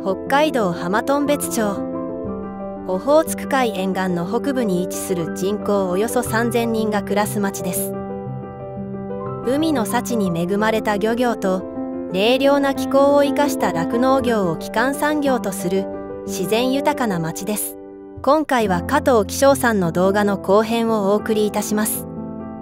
北海道浜頓別町。オホーツク海沿岸の北部に位置する人口およそ3000人が暮らす町です。海の幸に恵まれた漁業と冷涼な気候を生かした酪農業を基幹産業とする自然豊かな町です。今回は加藤紀章さんの動画の後編をお送りいたします。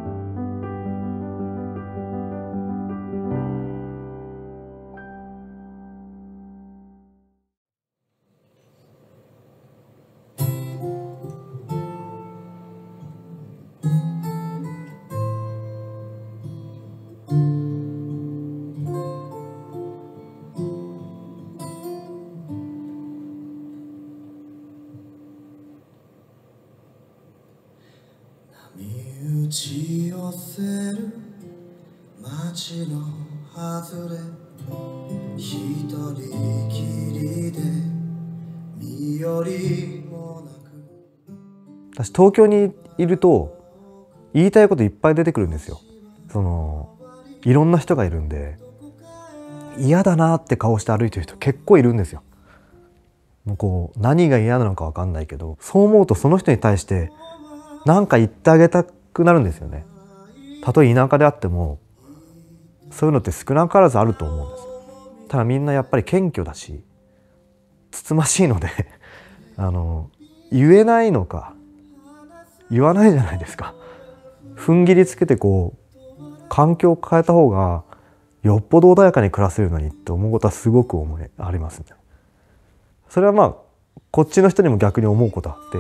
打ち寄せる街の外れ、一人きりで身寄りもなく。 私東京にいると言いたいこといっぱい出てくるんですよ。いろんな人がいるんで、嫌だなって顔して歩いてる人結構いるんですよ。もう何が嫌なのか分かんないけど、そう思うとその人に対して何か言ってあげたくなるんですよね。たとえ田舎であってもそういうのって少なからずあると思うんです。ただみんなやっぱり謙虚だしつつましいので言えないのか言わないじゃないですか。踏ん切りつけて環境を変えた方がよっぽど穏やかに暮らせるのにって思うことはすごくありますね。それはこっちの人にも逆に思うことあって、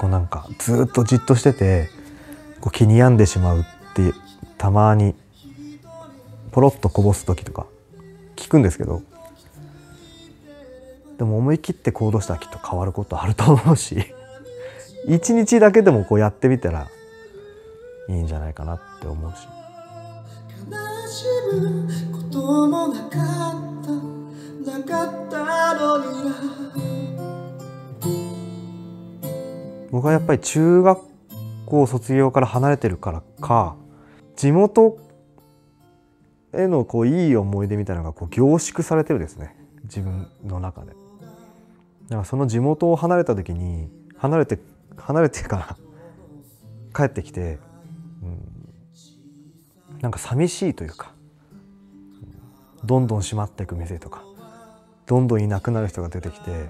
なんかずっとじっとしてて気に病んでしまうってたまにポロッとこぼす時とか聞くんですけど、でも思い切って行動したらきっと変わることあると思うし一日だけでもやってみたらいいんじゃないかなって思うし。 悲しむこともなかったのにな。 僕はやっぱり中学校卒業から離れてるからか、地元へのいい思い出みたいなのが凝縮されてるですね、自分の中で。だからその地元を離れた時に離れてから帰ってきて、なんか寂しいというか、どんどん閉まっていく店とかどんどんいなくなる人が出てきて、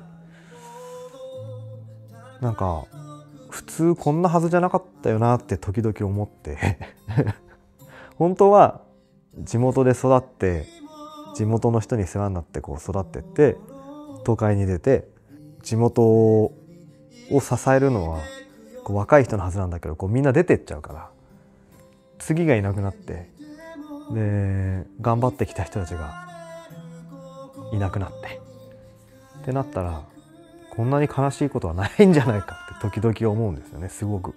なんか普通こんなはずじゃなかったよなって時々思って本当は地元で育って地元の人に世話になって育ってって都会に出て地元を支えるのは若い人のはずなんだけど、みんな出てっちゃうから次がいなくなって、で頑張ってきた人たちがいなくなってなったら、こんなに悲しいことはないんじゃないかって時々思うんですよね、すごく。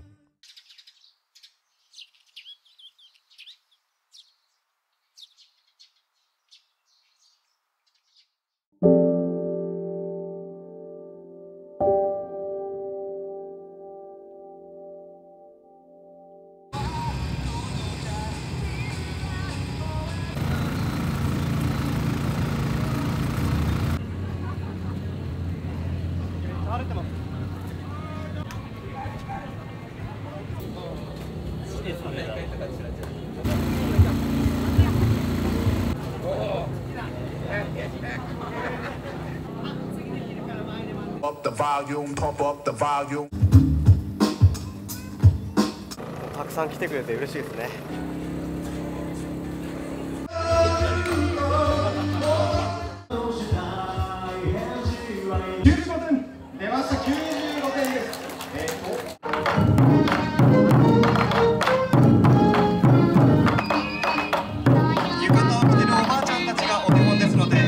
たくさん来てくれて嬉しいですね。 95点出ました。95点です。浴衣を着てるおばあちゃんたちがお手本ですので。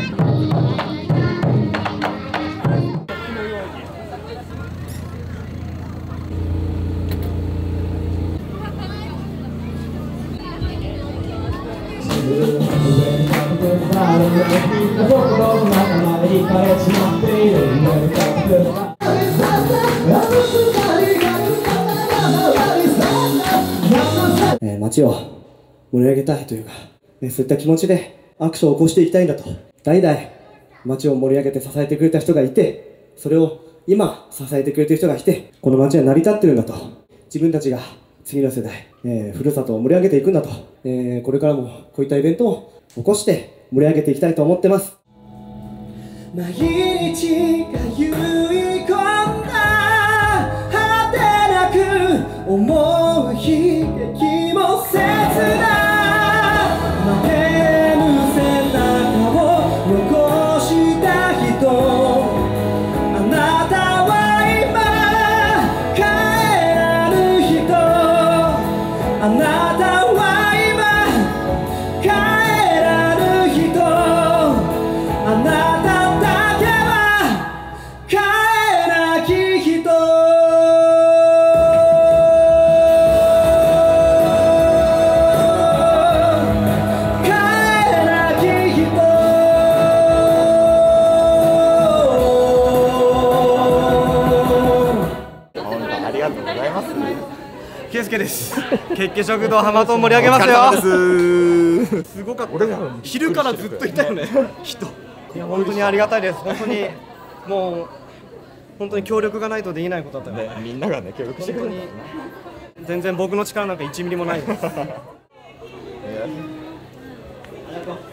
街を盛り上げたいというか、そういった気持ちでアクションを起こしていきたいんだと、代々 町を盛り上げて支えてくれた人がいて、それを今支えてくれてる人がいて、この町は成り立ってるんだと。自分たちが次の世代、ふるさとを盛り上げていくんだと。これからもこういったイベントを起こして盛り上げていきたいと思ってます。 毎日が遺込んだ果てなく思う悲劇も切な負けぬ背中を残した人、あなたは今帰らぬ人、あなたは今帰らぬ人、あなた圭介です。結局食堂浜と盛り上げますよ。すごかった。昼からずっといたよね。人。いや本当にありがたいです。本当にもう本当に協力がないとできないことだったよね。みんながね協力してくれる。全然僕の力なんか1ミリもないです。ありがとう。